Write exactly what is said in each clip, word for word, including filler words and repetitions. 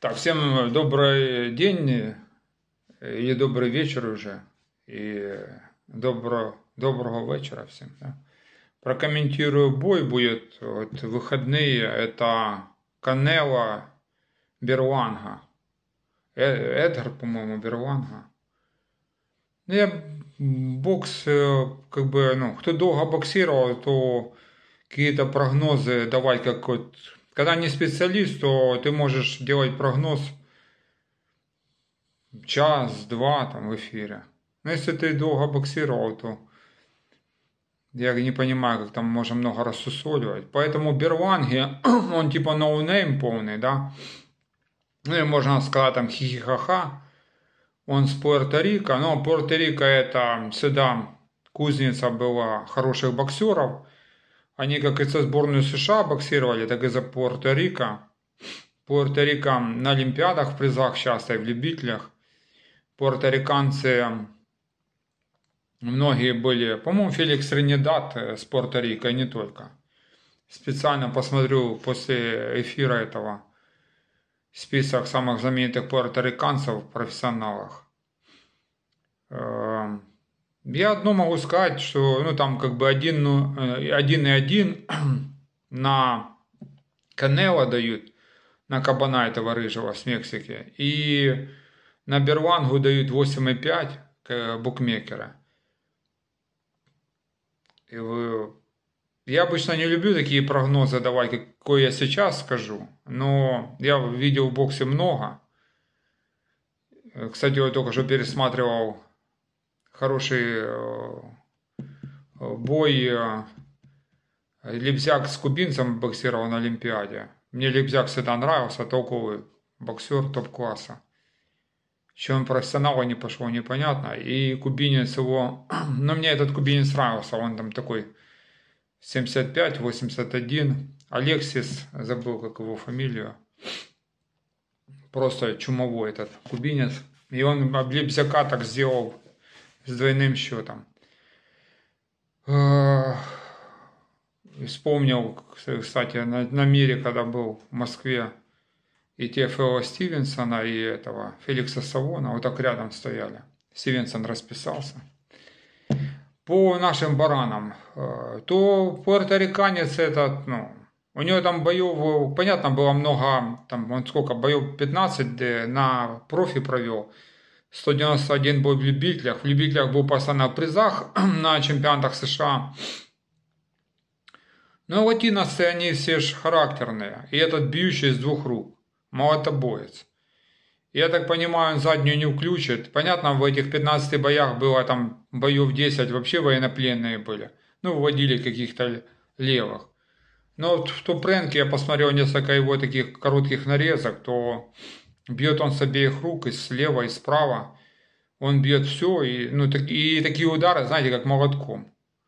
Так, всем добрый день или добрый вечер уже. И добро, доброго вечера всем. Да. Прокомментирую бой будет. Вот, выходные. Это Канело Берланга. Эдгар, по-моему, Берланга. Я бокс, как бы, ну, кто долго боксировал, то какие-то прогнозы давать, как вот, когда не специалист, то ты можешь делать прогноз час-два там в эфире. Но если ты долго боксировал, то я не понимаю, как там можно много рассусоливать. Поэтому Берланге, он типа ноунейм полный, да. Ну и можно сказать там хихихаха. Он с Пуэрто-Рико, но Пуэрто-Рико это всегда кузница была хороших боксеров. Они как и со сборной США боксировали, так и за Пуэрто-Рико. Пуэрто-Рико на Олимпиадах в призах часто и в любителях. Пуэрториканцы многие были, по-моему, Феликс Тринидад с Пуэрто-Рико, и не только. Специально посмотрю после эфира этого список самых знаменитых пуэрториканцев в профессионалах. Я одно могу сказать, что ну там как бы один, ну, один и один на Канело дают, на кабана этого рыжего с Мексики, и на Берлангу дают восемь и пять букмекера. И вы... Я обычно не люблю такие прогнозы давать, какой я сейчас скажу, но я видел в боксе много. Кстати, я только что пересматривал хороший бой. Лебзяк с кубинцем боксировал на Олимпиаде. Мне Лебзяк всегда нравился, толковый боксер топ-класса. Еще он профессионал не пошел, непонятно. И кубинец его... Но мне этот кубинец нравился, он там такой семьдесят пять восемьдесят один. Алексис, забыл как его фамилию. Просто чумовой этот кубинец. И он Лебзяка так сделал с двойным счетом. Вспомнил, кстати, на, на мире, когда был в Москве, и те Фэла Стивенсона, и этого Феликса Савона вот так рядом стояли. Стивенсон расписался. По нашим баранам, то пуэрториканец этот, ну, у него там боев, понятно, было много, там, он сколько, боев пятнадцать на профи провел, сто девяносто один бой в любителях, в любителях был постоянно в призах на чемпионатах США. Но латиносы, они все же характерные, и этот бьющий с двух рук, молотобоец. Я так понимаю, он заднюю не включит. Понятно, в этих пятнадцати боях было там боев десять, вообще военнопленные были. Ну, вводили каких-то левых. Но вот в Топренке я посмотрел несколько его таких коротких нарезок, то бьет он с обеих рук, и слева, и справа. Он бьет все, и, ну, так, и такие удары, знаете, как молотком.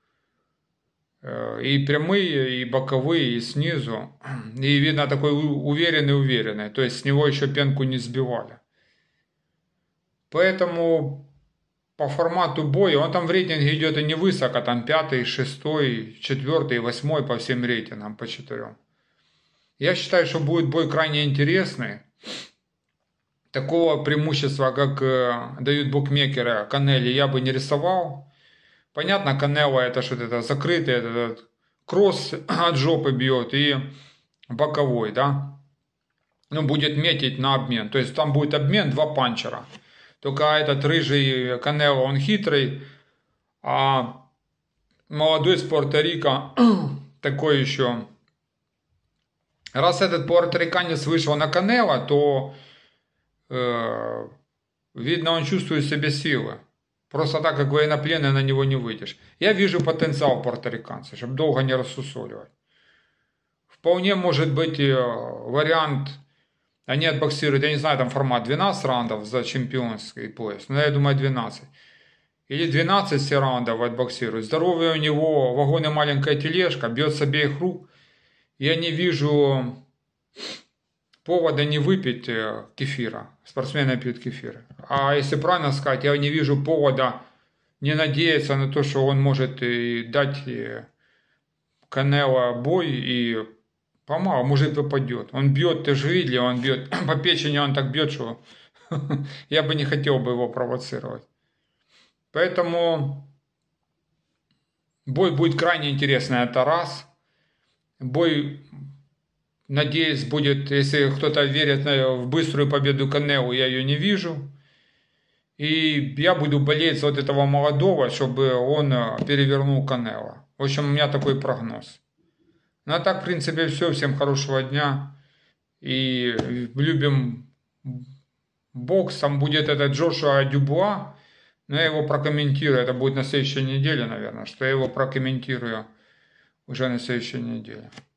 И прямые, и боковые, и снизу. И видно такой уверенный-уверенный. То есть с него еще пенку не сбивали. Поэтому по формату боя, он там в рейтинге идет и не высоко, там пятый, шестой, четвертый, восьмой по всем рейтингам, по четырем. Я считаю, что будет бой крайне интересный. Такого преимущества, как э, дают букмекеры Канеле, я бы не рисовал. Понятно, Канело это что-то это закрытый, этот кросс от жопы бьет и боковой, да. Ну, будет метить на обмен. То есть там будет обмен два панчера. Только этот рыжий Канело, он хитрый, а молодой с Пуэрто-Рико такой еще. Раз этот пуэрториканец вышел на Канело, то э, видно, он чувствует в себе силы. Просто так, как военнопленный, на него не выйдешь. Я вижу потенциал пуэрториканца, чтобы долго не рассусоливать. Вполне может быть вариант, они отбоксируют, я не знаю, там формат двенадцать раундов за чемпионский пояс, но я думаю двенадцать. Или двенадцать все раундов отбоксируют. Здоровье у него, вагон и маленькая тележка, бьет с обеих рук. Я не вижу повода не выпить кефира. Спортсмены пьют кефир. А если правильно сказать, я не вижу повода не надеяться на то, что он может и дать Канело бой и Помало, может и попадет. Он бьет, ты же видели, он бьет. По печени он так бьет, что я бы не хотел бы его провоцировать. Поэтому бой будет крайне интересный, это раз. Бой, надеюсь, будет, если кто-то верит в быструю победу Канело, я ее не вижу. И я буду болеть за вот этого молодого, чтобы он перевернул Канело. В общем, у меня такой прогноз. Ну а так, в принципе, все. Всем хорошего дня. И любим бокс. Там будет этот Джошуа Дюбуа. Но я его прокомментирую. Это будет на следующей неделе, наверное. Что я его прокомментирую уже на следующей неделе.